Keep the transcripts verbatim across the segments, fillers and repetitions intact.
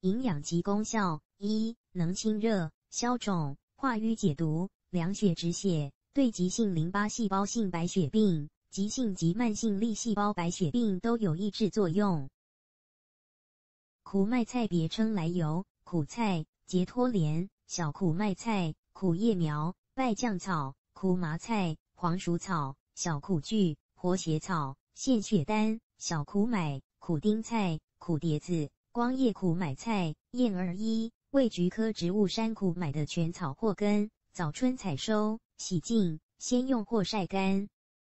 营养及功效：一、能清热、消肿、化瘀解毒、凉血止血，对急性淋巴细胞性白血病、急性及慢性粒细胞白血病都有抑制作用。苦麦菜别称来由：苦菜、节托莲、小苦麦菜、苦叶苗、败酱草、苦麻菜、黄鼠草、小苦苣、活血草、献血丹、小苦买、苦丁菜、苦碟子、光叶苦买菜、燕儿一、味菊科植物山苦买的全草或根，早春采收，洗净，先用或晒干。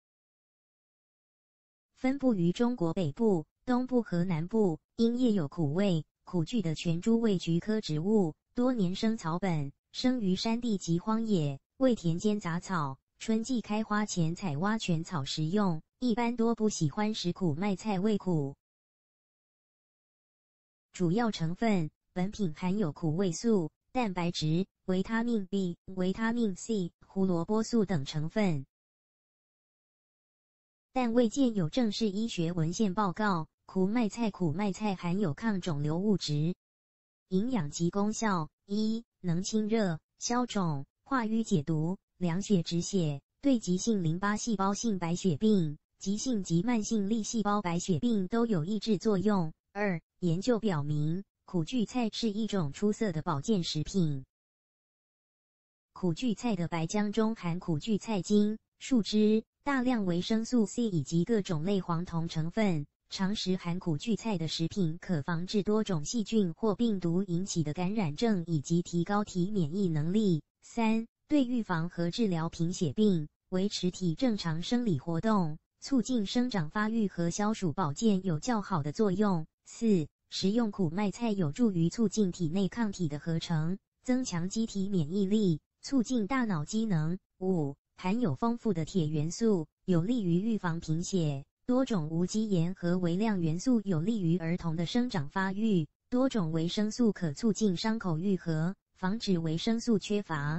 分布于中国北部、东部和南部，因叶有苦味，苦苣的全株味菊科植物，多年生草本，生于山地及荒野，为田间杂草，春季开花前采挖全草食用，一般多不喜欢食苦麦菜味苦。主要成分：本品含有苦味素、蛋白质、维他命 B、维他命 C、胡萝卜素等成分，但未见有正式医学文献报告苦麦菜苦麦菜含有抗肿瘤物质。营养及功效：一、能清热、消肿、化瘀解毒、凉血止血，对急性淋巴细胞性白血病、急性及慢性粒细胞白血病都有抑制作用。二、研究表明，苦苣菜是一种出色的保健食品。苦苣菜的白浆中含苦苣菜精、树枝、大量维生素 C 以及各种类黄酮成分，常食含苦苣菜的食品可防治多种细菌或病毒引起的感染症，以及提高体免疫能力。三、对预防和治疗贫血病、维持体正常生理活动、促进生长发育和消暑保健有较好的作用。四、食用苦麦菜有助于促进体内抗体的合成，增强机体免疫力，促进大脑机能。五、含有丰富的铁元素，有利于预防贫血。多种无机盐和微量元素有利于儿童的生长发育。多种维生素可促进伤口愈合，防止维生素缺乏。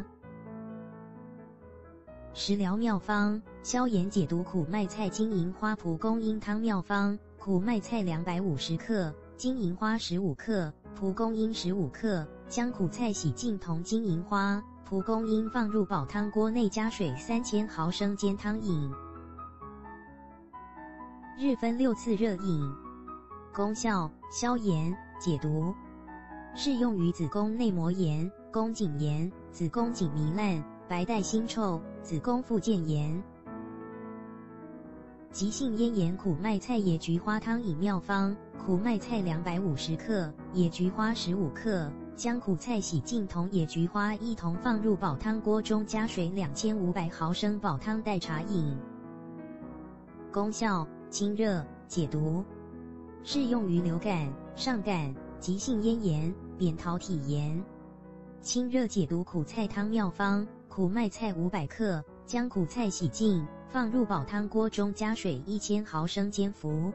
食疗妙方：消炎解毒苦麦菜金银花蒲公英汤妙方：苦麦菜两百五十克，金银花十五克，蒲公英十五克。将苦菜洗净同金银花、蒲公英放入煲汤锅内，加水三千毫升煎汤饮，日分六次热饮。功效：消炎解毒，适用于子宫内膜炎、宫颈炎、子宫颈糜烂、白带腥臭、子宫附件炎。急性咽炎苦麦菜野菊花汤饮妙方：苦麦菜两百五十克，野菊花十五克，将苦菜洗净同野菊花一同放入煲汤锅中，加水两千五百毫升煲汤代茶饮。功效：清热解毒，适用于流感、上感、急性咽炎、扁桃体炎。清热解毒苦菜汤妙方：苦麦菜五百克，将苦菜洗净，放入煲汤锅中，加水一千毫升煎服。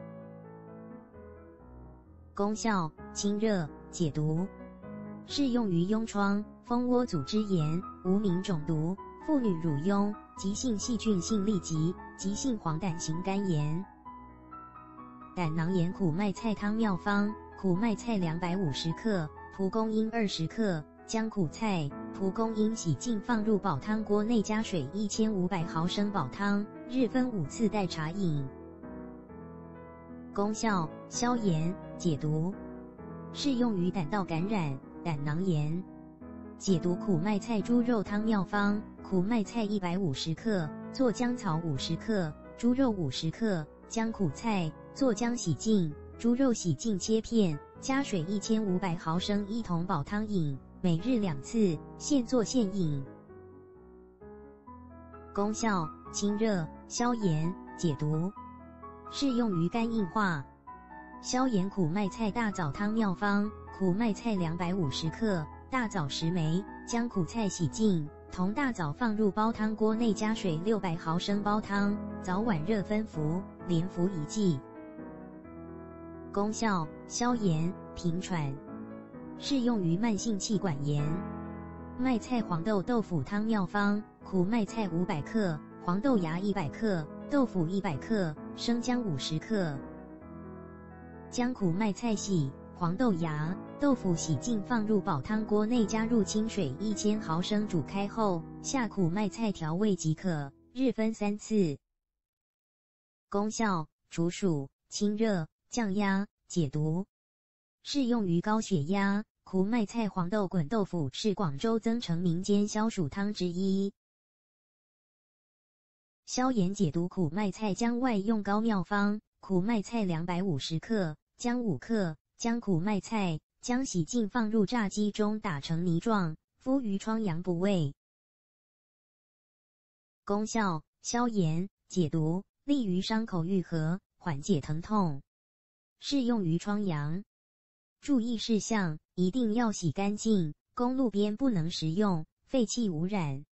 功效：清热解毒，适用于痈疮、蜂窝组织炎、无名肿毒、妇女乳痈、急性细菌性痢疾、急性黄疸型肝炎。胆囊炎苦麦菜汤妙方：苦麦菜两百五十克，蒲公英二十克，将苦菜、蒲公英洗净，放入煲汤锅内，加水一千五百毫升煲汤，日分五次代茶饮。功效：消炎解毒，适用于胆道感染、胆囊炎。解毒苦麦菜猪肉汤妙方：苦麦菜一百五十克，做姜草五十克，猪肉五十克，将苦菜、做姜洗净，猪肉洗净切片，加水一千五百毫升一同煲汤饮，每日两次，现做现饮。功效：清热、消炎、解毒，适用于肝硬化。消炎苦麦菜大枣汤妙方：苦麦菜两百五十克，大枣十枚，将苦菜洗净，同大枣放入煲汤锅内，加水六百毫升煲汤，早晚热分服，连服一剂。功效：消炎、平喘，适用于慢性气管炎。麦菜黄豆豆腐汤妙方：苦麦菜五百克，黄豆芽一百克，豆腐一百克，生姜五十克。将苦麦菜洗、 黄豆芽、豆腐洗净放入煲汤锅内，加入清水一千毫升，煮开后下苦麦菜调味即可，日分三次。功效：除暑、清热、降压、解毒。适用于高血压。苦麦菜黄豆滚豆腐是广州增城民间消暑汤之一。消炎解毒苦麦菜姜外用膏妙方：苦麦菜两百五十克，姜五克，将苦麦菜、姜洗净放入榨机中打成泥状，敷于疮疡部位。功效：消炎、解毒，利于伤口愈合，缓解疼痛。适用于疮疡。注意事项：一定要洗干净，公路边不能食用，废气污染。